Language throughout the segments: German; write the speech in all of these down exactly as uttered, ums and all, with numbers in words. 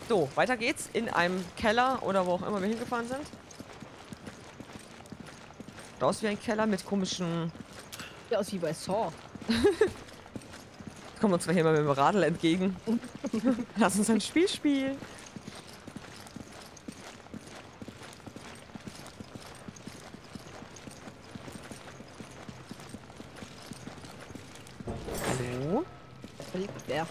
So, weiter geht's. In einem Keller oder wo auch immer wir hingefahren sind. Sieht aus wie ein Keller mit komischen... Sieht aus wie bei Saw. Kommen uns mal hier mal mit dem Radl entgegen. Lass uns ein Spiel spielen. Hallo? Da liegt wer?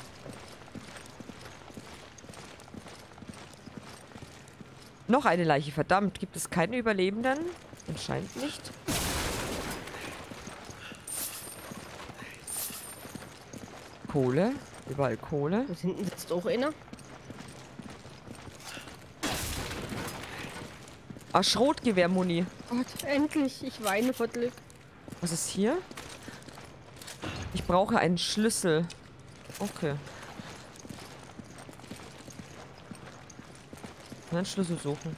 Noch eine Leiche, verdammt. Gibt es keine Überlebenden? Anscheinend nicht. Kohle. Überall Kohle. Und hinten sitzt auch einer. Ah, Schrotgewehr-Muni. Gott, endlich. Ich weine vor Glück. Was ist hier? Ich brauche einen Schlüssel. Okay. Einen Schlüssel suchen.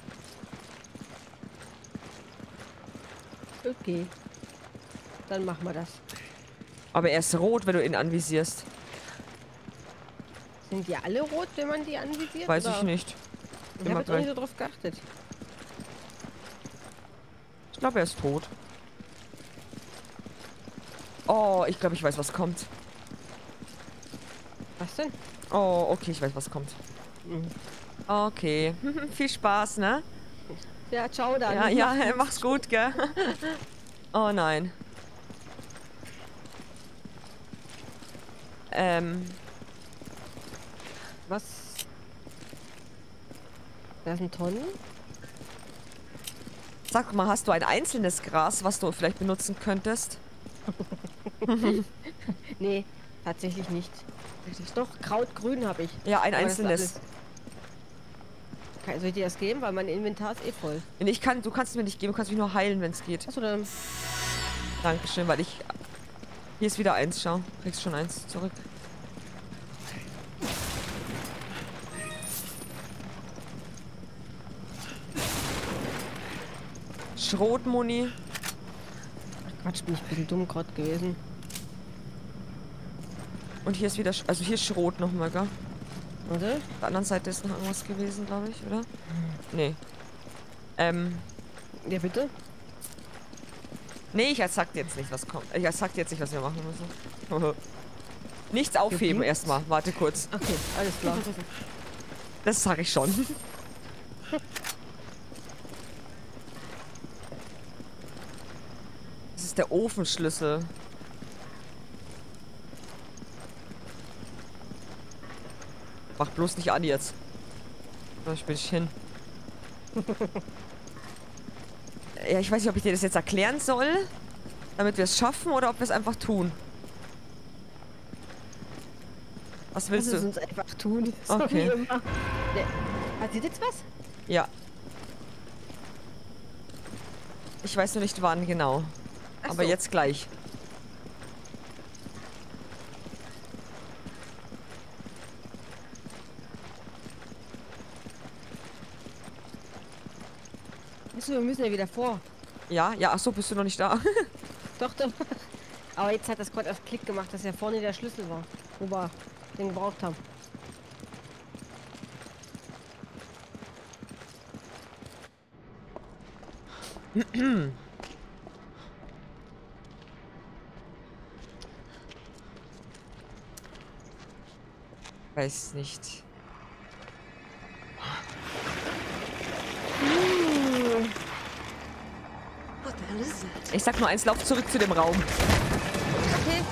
Okay. Dann machen wir das. Aber er ist rot, wenn du ihn anvisierst. Sind die alle rot, wenn man die anvisiert? Weiß oder? ich nicht. Ich Immer habe jetzt auch gleich. nicht so drauf geachtet. Ich glaube, er ist tot. Oh, ich glaube, ich weiß, was kommt. Was denn? Oh, okay, ich weiß, was kommt. Mhm. Okay. Viel Spaß, ne? Ja, ciao dann. Ja, ja, mach's gut, gell? Oh nein. Ähm. Was? Da sind Tonnen. Sag mal, hast du ein einzelnes Gras, was du vielleicht benutzen könntest? Nee, tatsächlich nicht. Doch, Krautgrün habe ich. Ja, ein Aber das ist einzelnes. alles- Kann, soll ich dir das geben? Weil mein Inventar ist eh voll. Nee, Ich kann, du kannst es mir nicht geben, du kannst mich nur heilen, wenn es geht. Achso, dann. Dankeschön, weil ich... Hier ist wieder eins, schau. Kriegst schon eins zurück. Schrotmuni. Quatsch, bin ich ein bisschen dumm gerade gewesen. Und hier ist wieder... Sch also hier ist Schrot nochmal, gell? Warte. Auf der anderen Seite ist noch irgendwas gewesen, glaube ich, oder? Nee. Ähm... Ja, bitte? Nee, ich sag dir jetzt nicht, was kommt. Ich sag dir jetzt nicht, was wir machen müssen. Nichts aufheben Geblinkt? erstmal. Warte kurz. Okay, alles klar. Das sag ich schon. Das ist der Ofenschlüssel. Mach bloß nicht an jetzt. So, ich bin ich hin. Ja, ich weiß nicht, ob ich dir das jetzt erklären soll, damit wir es schaffen, oder ob wir es einfach tun. Was willst Lass es du? uns einfach tun. So Okay. wie immer. Ne. Passiert jetzt was? Ja. Ich weiß nur nicht wann genau. Ach Aber so. jetzt gleich. Achso, wir müssen ja wieder vor. Ja, ja, ach so, bist du noch nicht da? Doch, doch. Aber jetzt hat das gerade erst Klick gemacht, dass ja vorne der Schlüssel war, wo wir den gebraucht haben. Weiß nicht. What the hell is that? Ich sag nur eins, lauf zurück zu dem Raum. Okay.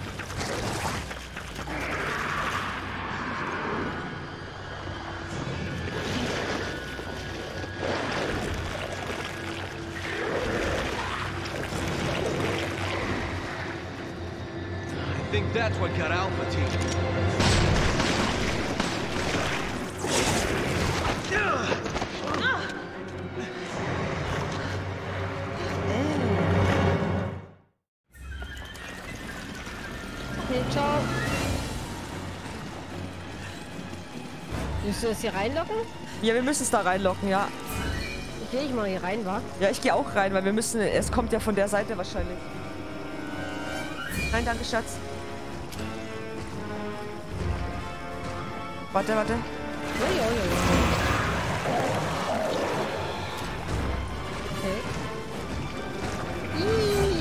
I think that's what got Alpha Team. Okay, ciao. Willst du das hier reinlocken? Ja, wir müssen es da reinlocken, ja. Okay, ich mal hier rein, wa? Ja, ich gehe auch rein, weil wir müssen... Es kommt ja von der Seite wahrscheinlich. Nein, danke, Schatz. Warte, warte. Ja, ja, ja, ja. Okay. Ih.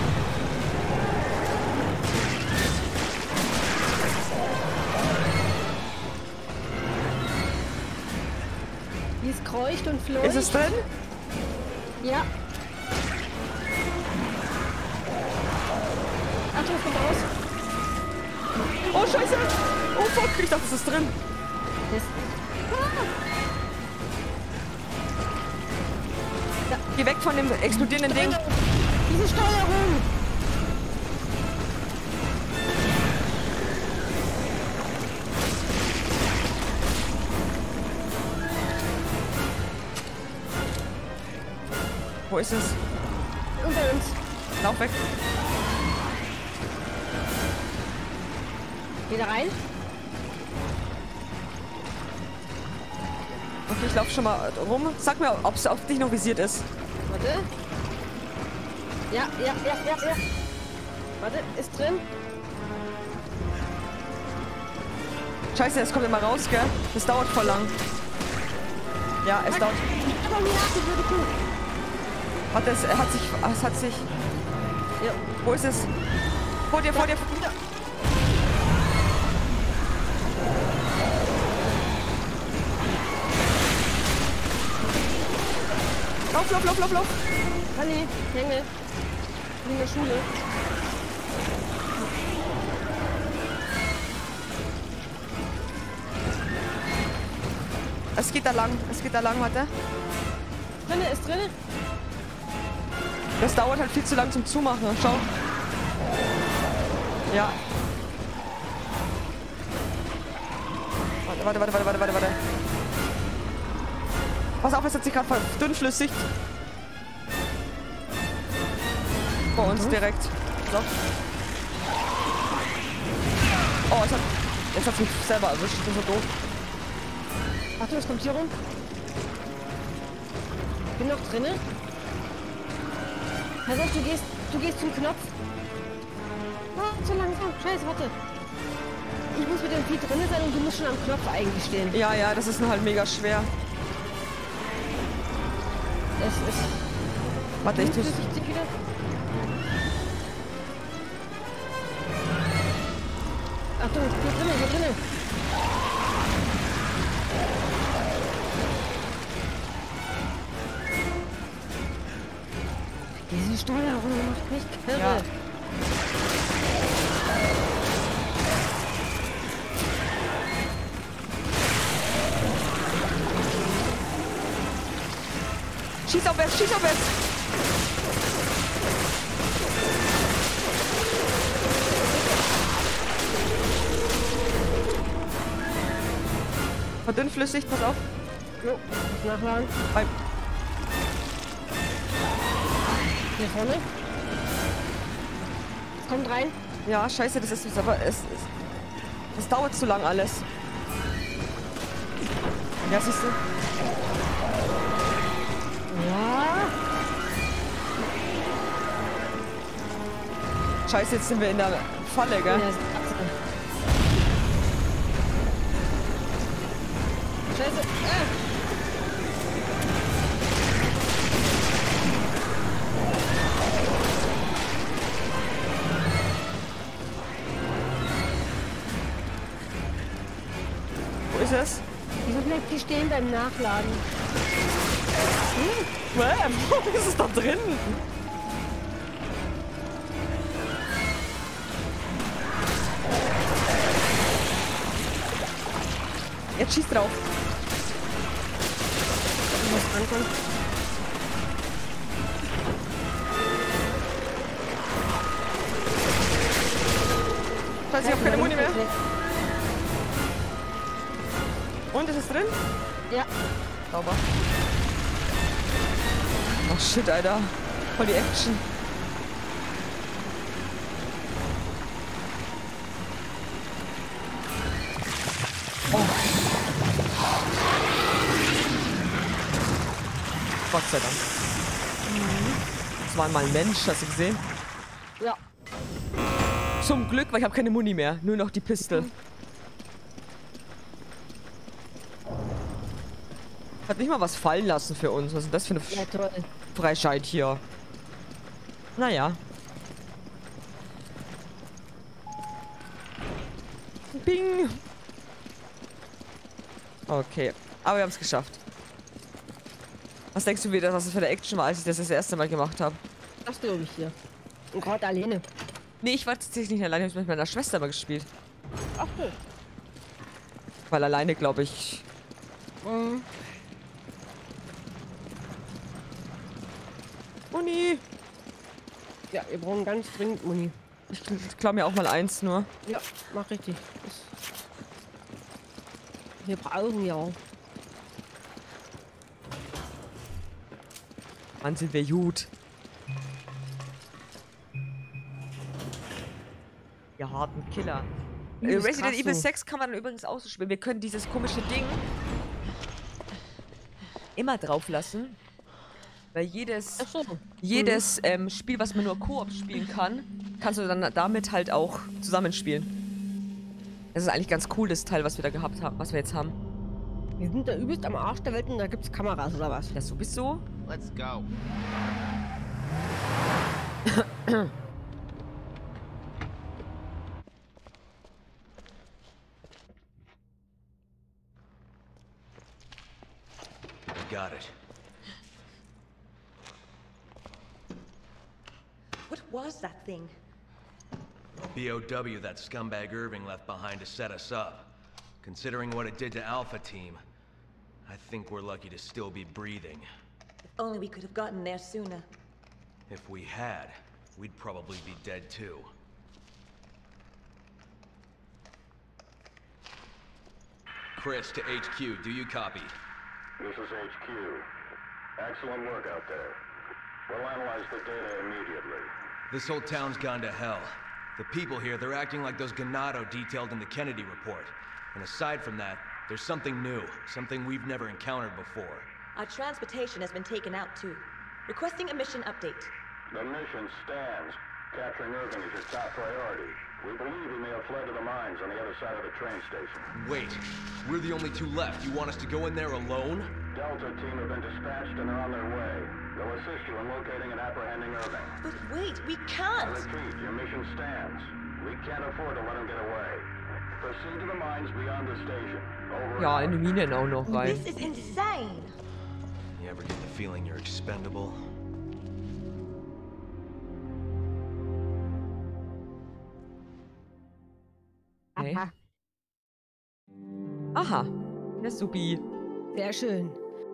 Wie es kreucht und fleucht. Ist es drin? Ja. Achtung, kommt raus. Oh, scheiße! Oh, fuck! Ich dachte, es ist drin. Das. Ah, Geh weg von dem explodierenden Ding. diese Steuerung. Wo ist es? Unter uns. Lauf weg. Geh da rein. Okay, ich lauf schon mal rum. Sag mir, ob es auf dich noch visiert ist. Warte. Ja, ja, ja, ja, ja. Warte, ist drin. Scheiße, es kommt immer raus, gell? Das dauert voll lang. Ja, es dauert. Aber mir nach, die blöde Kuh. Warte, es hat sich. Es hat sich. Ja. Wo ist es? Vor dir, vor dir. Wieder. Lauf, lauf, lauf, lauf, lauf. Halli, hänge. Bin in der Schule. Es geht da lang. Es geht da lang, warte. Drinne, ist drinne. Das dauert halt viel zu lang zum Zumachen. Schau. Ja. Warte, warte, warte, warte, warte, warte, warte. Pass auf, es hat sich gerade verdünnflüssigt. Bei uns direkt. So. Oh, es hat, jetzt hat es mich selber erwischt. Ich bin so doof. Achtung, es kommt hier rum. Bin noch drinne. Pass auf, du gehst, du gehst zum Knopf. Ah, zu langsam. Scheiße, warte. Ich muss mit dem Vieh drinne sein und du musst schon am Knopf eigentlich stehen. Ja, ja, das ist halt mega schwer. Es ist... Warte, ich tu's. Ich wieder. Achtung, hier drinnen, hier drinnen. Diese Steuerung macht mich kirre. Ja. Schieß auf West, schieß auf West! Verdünnflüssig, pass auf. Jo, nachladen. Beim Hier vorne. Es kommt rein. ja, scheiße, das ist aber es, es das dauert zu lang alles. Ja, siehst du? Ja. Scheiße, jetzt sind wir in der Falle, gell? Ja, Scheiße. Ah. Wo ist es? Wieso bleibt die stehen beim Nachladen? Hm? Hä? Wo ist es da drin? Jetzt schieß drauf. Ich muss rankommen. Scheiße, ich hab keine Muni mehr. Und, ist es drin? Ja. Sauber. Oh shit, Alter. Voll die Action. Oh. Gott sei Dank. Das war mal ein Mensch, hast du gesehen? Ja. Zum Glück, weil ich habe keine Muni mehr. Nur noch die Pistole. Hat nicht mal was fallen lassen für uns. Was ist denn das für eine Ja, toll. Freischeit hier? Naja. Bing. Okay. Aber wir haben es geschafft. Was denkst du wieder, was das für eine Action war, als ich das das erste Mal gemacht habe? Das glaube ich hier. Und gerade alleine. Nee, ich war tatsächlich nicht alleine. Ich habe mit meiner Schwester mal gespielt. Ach so. Weil alleine, glaube ich... Mhm. Muni! Ja, wir brauchen ganz dringend Muni. Ich klau mir auch mal eins nur. Ja, mach richtig. Das wir brauchen ja. Mann, sind wir gut. Ihr harten Killer. Äh, Resident krass Evil so. sechs kann man dann übrigens auch so spielen. Wir können dieses komische Ding immer drauf lassen. Weil jedes, Ach so. jedes ähm, Spiel, was man nur Koop spielen kann, kannst du dann damit halt auch zusammenspielen. Das ist eigentlich ganz cool, das Teil, was wir da gehabt haben, was wir jetzt haben. Wir sind da übelst am Arsch der Welt und da gibt's Kameras oder was? Ja, sowieso. Let's go. Got it. What was that thing? B O W that scumbag Irving left behind to set us up. Considering what it did to Alpha Team, I think we're lucky to still be breathing. If only we could have gotten there sooner. If we had, we'd probably be dead too. Chris to H Q, do you copy? This is H Q. Excellent work out there. We'll analyze the data immediately. This whole town's gone to hell. The people here, they're acting like those Ganado detailed in the Kennedy report. And aside from that, there's something new, something we've never encountered before. Our transportation has been taken out too. Requesting a mission update. The mission stands. Capturing Irving is your top priority. We believe he may have fled to the mines on the other side of the train station. Wait, we're the only two left. You want us to go in there alone? Delta team have been dispatched and are on their way. They'll assist you in locating and apprehending Irving. But wait, we I can't! repeat, your mission stands. We can't afford to let him get away. Proceed to the mines beyond the station. Over Ja, and in die out. Minen auch noch rein. This is insane! You ever get the feeling you're expendable? Okay. Aha. Aha. Ja, supi. Sehr schön.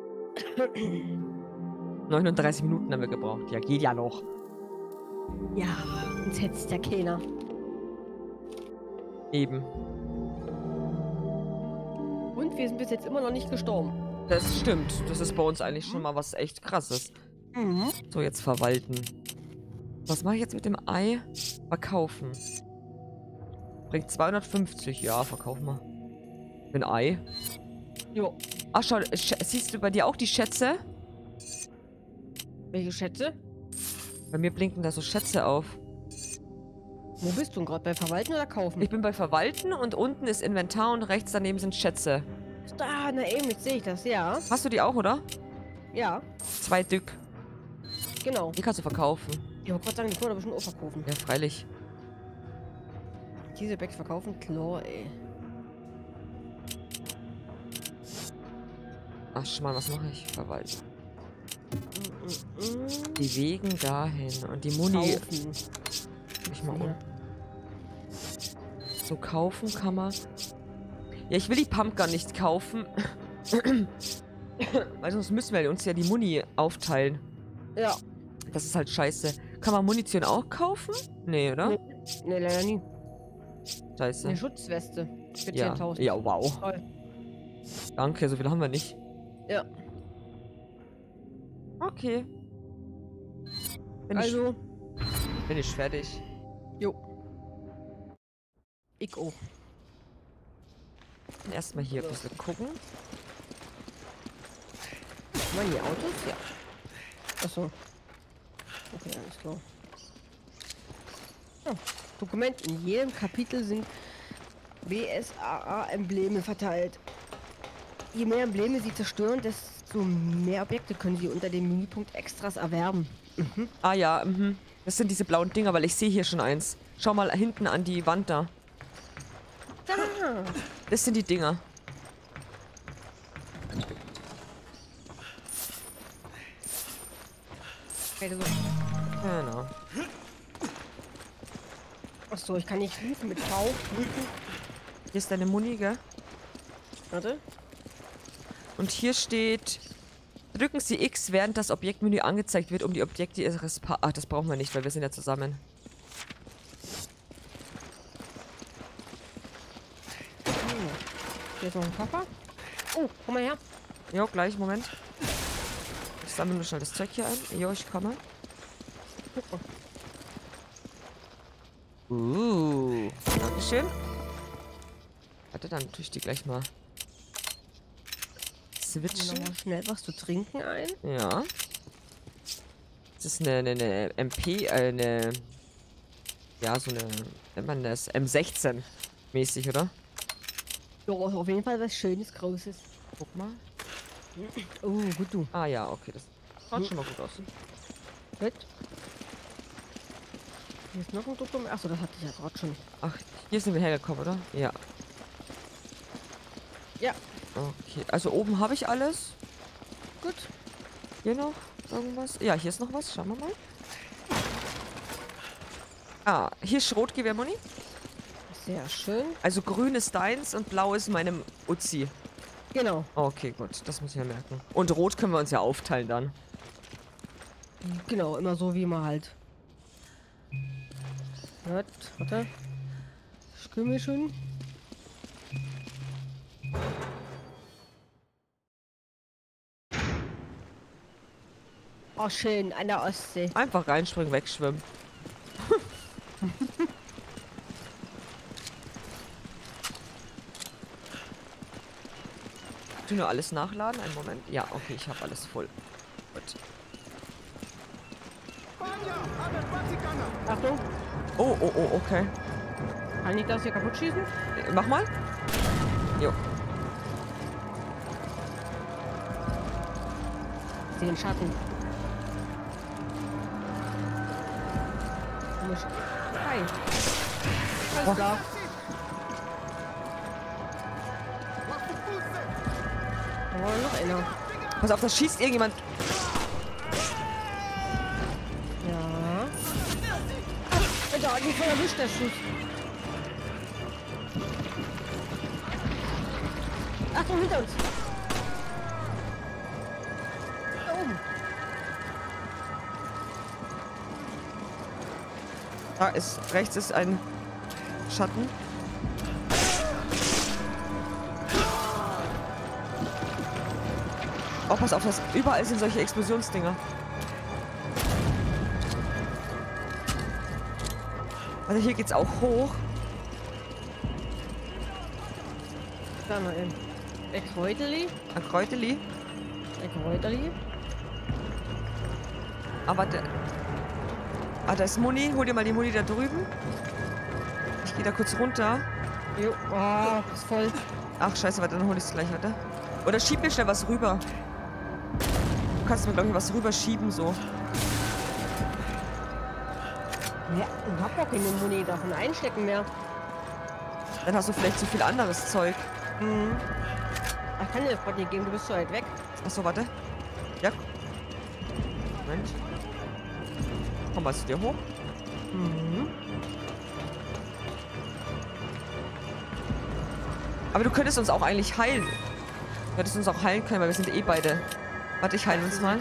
neununddreißig Minuten haben wir gebraucht. Ja, geht ja noch. Ja, uns hetzt ja keiner. Eben. Und wir sind bis jetzt immer noch nicht gestorben. Das stimmt. Das ist bei uns eigentlich schon mal was echt Krasses. Mhm. So, jetzt verwalten. Was mache ich jetzt mit dem Ei? Verkaufen. Bringt zweihundertfünfzig. Ja, verkaufen wir. Ein Ei. Jo. Ach, schau. Sch siehst du bei dir auch die Schätze? Welche Schätze? Bei mir blinken da so Schätze auf. Wo bist du gerade? Bei Verwalten oder Kaufen? Ich bin bei Verwalten und unten ist Inventar und rechts daneben sind Schätze. Ah, na eben, jetzt sehe ich das, ja. Hast du die auch, oder? Ja, Zwei Stück. genau. Die kannst du verkaufen. Ich wollte gerade sagen, die können wir aber schon auch verkaufen. Ja, freilich. Diese Bags verkaufen? Klar, ey. Ach, Schmarrn, was mache ich? Verwalten. Mm, mm, mm. Die Wegen dahin. Und die Muni. Kaufen. Ich mal um. Ja. So kaufen kann man. Ja, ich will die Pumpgun nicht kaufen. Weil sonst müssen wir uns ja die Muni aufteilen. Ja. Das ist halt scheiße. Kann man Munition auch kaufen? Nee, oder? Nee, nee, leider nie. Scheiße. Eine Schutzweste. Für Ja. zehntausend. Ja, wow. Toll. Danke, so viel haben wir nicht. Ja. Okay. Bin Also, ich, bin ich fertig. jo. Ich auch. Erstmal hier ein bisschen gucken. Waren die Autos? Ja. Achso. Okay, alles klar. Ja. Dokument. In jedem Kapitel sind B S A A-Embleme verteilt. Je mehr Embleme sie zerstören, desto So, mehr Objekte können Sie unter dem Menüpunkt Extras erwerben. Mhm. Ah ja, mhm. Das sind diese blauen Dinger, weil ich sehe hier schon eins. Schau mal hinten an die Wand da. Da. Das sind die Dinger. Okay, so. Genau. Achso, ich kann nicht rufen mit V. Hier ist deine Muni, gell? Warte. Und hier steht... Drücken Sie X, während das Objektmenü angezeigt wird, um die Objekte Ihres Pa... Ach, das brauchen wir nicht, weil wir sind ja zusammen. Hier ist noch ein Koffer. Oh, komm mal her. Jo, gleich, Moment. Ich sammle nur schnell das Zeug hier ein. Jo, ich komme. Uh, Dankeschön. Warte, dann tue ich die gleich mal switchen. Noch mal schnell was zu trinken ein. Ja. Das ist eine, eine, eine M P, äh, eine... Ja, so eine... Nennt man das? M sechzehn mäßig, oder? Ja, auf jeden Fall was Schönes, Großes. Guck mal. Oh, gut du. Ah ja, okay, das schaut schon mal gut aus. Gut. Hier ist noch ein Dokument. Achso, das hatte ich ja gerade schon. Ach, hier sind wir hergekommen, oder? Ja. Ja. Okay, also oben habe ich alles. Gut. Hier noch irgendwas? Ja, hier ist noch was. Schauen wir mal. Ah, hier ist Schrotgewehrmuni. Sehr schön. Also grün ist deins und blau ist meinem Uzi. Genau. Okay, gut. Das muss ich ja merken. Und rot können wir uns ja aufteilen dann. Genau, immer so wie immer halt. Warte, warte. Ich kümmere mich schon. Oh, schön, an der Ostsee. Einfach reinspringen, wegschwimmen. Du nur alles nachladen? Einen Moment. Ja, okay, ich habe alles voll. Gut. Achtung, Oh, oh, oh, okay. kann ich das hier kaputt schießen? Äh, Mach mal. Jo. Ich sehe den Schatten. Komisch. Hi. Alles Oh. klar. Da war noch einer. Pass auf, das schießt irgendjemand. Ja. Da hat mich voll erwischt, der Schuss. Achtung, hinter uns. Da oben. Da ist, rechts ist ein Schatten. Oh, pass auf, das überall sind solche Explosionsdinger. Also hier geht's auch hoch. Da noch ein. Ein Kräuterli. Ein Kräuteli. Ein Kräuterli. Aber der... Ah, da ist Muni. Hol dir mal die Muni da drüben. Ich gehe da kurz runter. Jo. Oh, ist voll. Ach, scheiße, warte, dann hol ich es gleich, warte. Oder schieb mir schnell was rüber. Du kannst mir, glaube ich, was rüberschieben, so. Ja, ich hab doch keine Muni davon einstecken mehr. Dann hast du vielleicht zu viel anderes Zeug. Mhm. Ich kann dir das gerade nicht geben, du bist so weit weg. Achso, warte. Ja. Moment. Komm mal zu dir hoch. Mhm. Aber du könntest uns auch eigentlich heilen. Du hättest uns auch heilen können, weil wir sind eh beide. Warte, ich heile uns mal.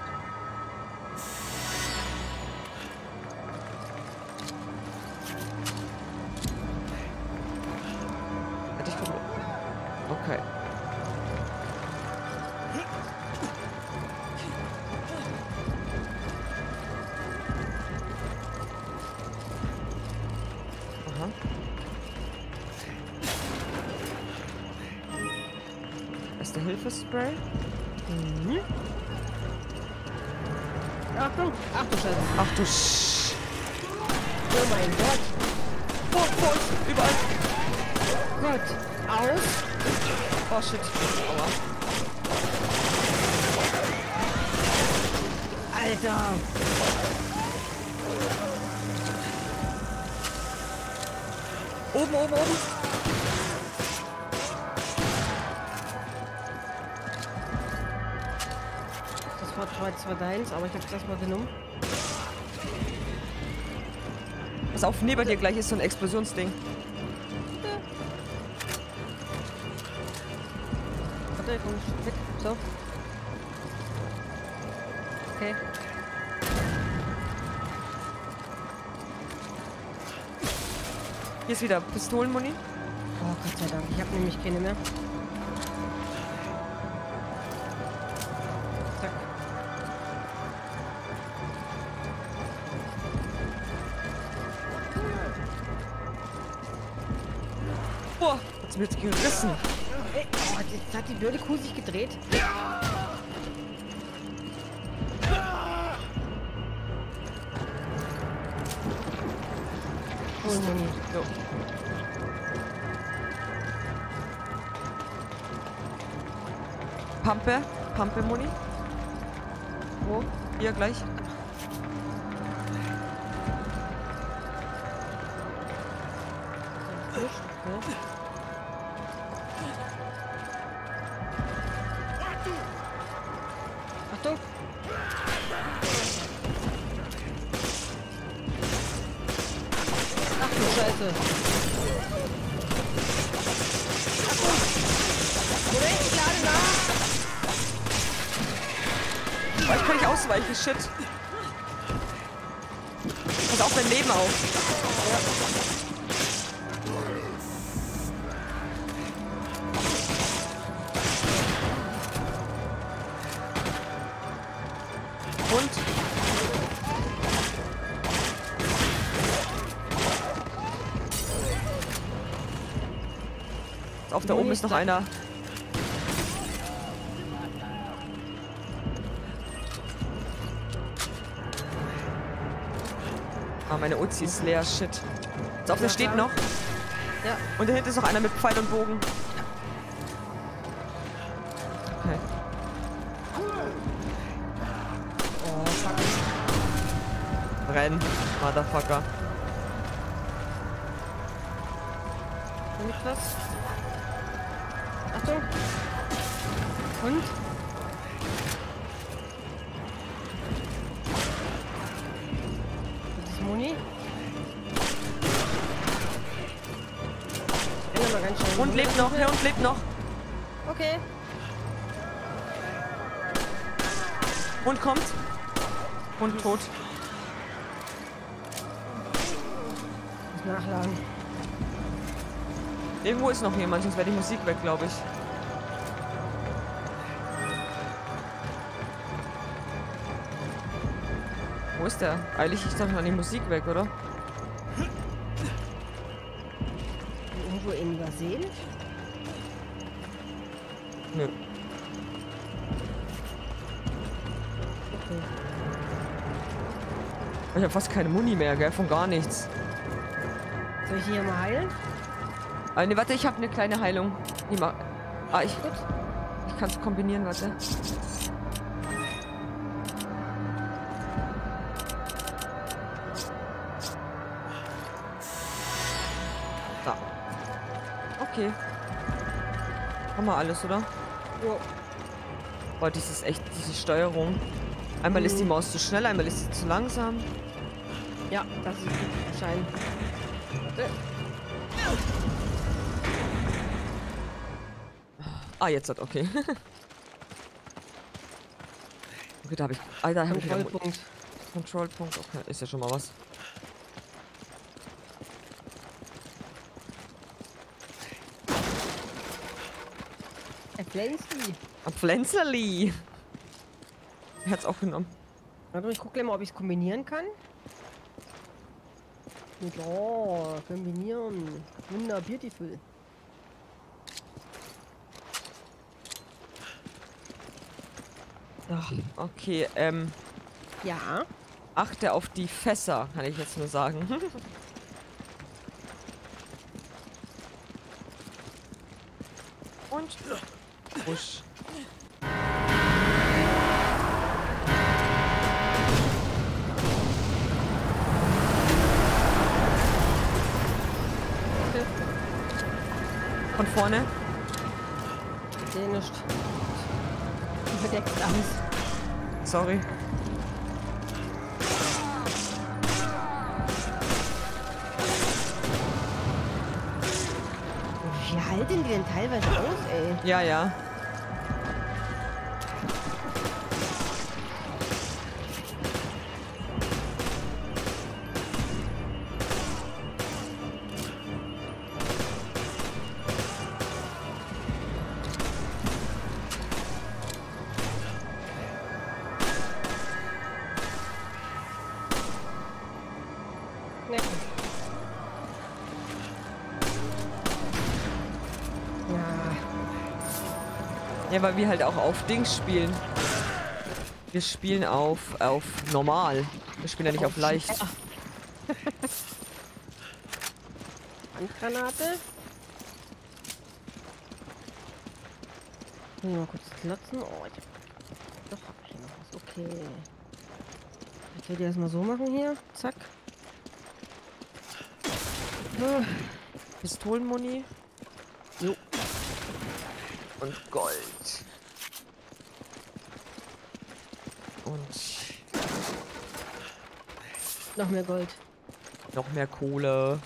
Warte, ich komme. Okay. Aha. Erste Hilfespray. Mhm. Achtung! Ach du Scheiße. Ach du Sch... Oh mein Gott. Vor, vor uns, überall. Gott. Aus. Oh shit. Aua. Alter! Oben, oben, oben. Das war zwar, zwar deins, aber ich hab's erstmal genommen. Pass auf, neben dir gleich ist so ein Explosionsding. Warte, komm ich weg. So. Okay. Hier ist wieder Pistolenmuni. Oh, Gott sei Dank. Ich habe nämlich keine mehr. Zack. Boah, hat's mir jetzt gerissen. Ey, oh, jetzt hat die blöde Kuh sich gedreht. Oh, Moni. So. Pampe, Pampe Muni. Wo? Hier gleich. Achtung! Ach du Scheiße! Achtung! Moment, ich lade nach! Oh, ich kann nicht ausweichen, shit. Pass auf dein Leben auf. Und? Auf da oben ist noch einer. Ah, meine Uzi ist leer, shit. So, auf der steht noch. Ja. Und da hinten ist noch einer mit Pfeil und Bogen. Okay. Oh, fuck. Renn, Motherfucker. Kommt was? Achtung! Und? Das ist Moni. Renn mal ganz schnell. Hund lebt noch, der Hund lebt noch. Okay. Hund kommt. Hund tot. Muss nachladen. Irgendwo ist noch jemand, sonst wäre die Musik weg, glaube ich. Wo ist der? Eilig ich doch mal die Musik weg, oder? Irgendwo ihn übersehen? Nö. Okay. Ich habe fast keine Muni mehr, gell? Von gar nichts. Soll ich hier mal heilen? Ah, ne, warte, ich habe eine kleine Heilung. Die ma ah, ich, Gut. ich kann es kombinieren, warte. Da. Okay. Haben wir alles, oder? Jo. Boah, das ist echt, diese Steuerung. Einmal ist die Maus zu schnell, einmal ist sie zu langsam. Ja, das ist gut. Schein. Warte. Ah, jetzt hat, okay. Okay, da habe ich. Ah, da habe ich wieder Kontrollpunkt. Kontrollpunkt, okay, ist ja schon mal was. Ein Pflänzli. Ein Pflänzerli. Er hat's auch genommen. Warte, ich gucke gleich mal, ob ich es kombinieren kann. Ja, kombinieren. Wunder, beautiful. Ach, okay, ähm, Ja. achte auf die Fässer, kann ich jetzt nur sagen. Und Push. vorne. Ich sehe nicht. Du verdeckst alles. Sorry. Wie halten die denn teilweise aus, ey? Ja, ja. Nee. Ja. Ja, weil wir halt auch auf Dings spielen. Wir spielen auf, auf normal. Wir spielen ja nicht auf leicht. Handgranate. Mal kurz klotzen. Oh, ich hab... Doch, hab ich hier noch was. Okay. Ich werde erstmal so machen hier. Zack. Ah. Pistolenmuni. Jo. Und Gold. Und Noch mehr Gold. noch mehr Kohle.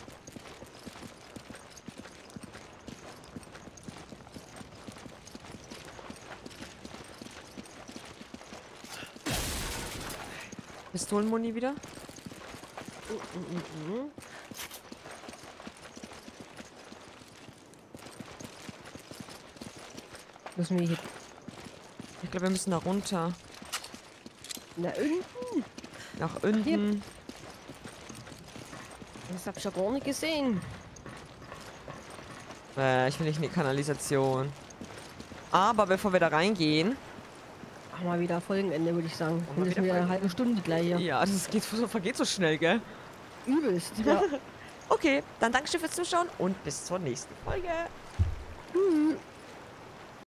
Pistolenmuni wieder? Mm, mm, mm. Müssen wir hier... Ich glaube, wir müssen da runter. Na, unten. Nach unten. Das hab ich ja gar nicht gesehen. Äh, ich will nicht in die Kanalisation. Aber bevor wir da reingehen... Mach mal wieder Folgenende, würde ich sagen. Machen wir Dann ist wieder wieder eine Folgenende? halbe Stunde gleich hier. Ja, das geht, vergeht so schnell, gell? Übelst. Ja. Okay, dann Dankeschön fürs Zuschauen und bis zur nächsten Folge. Tschüss.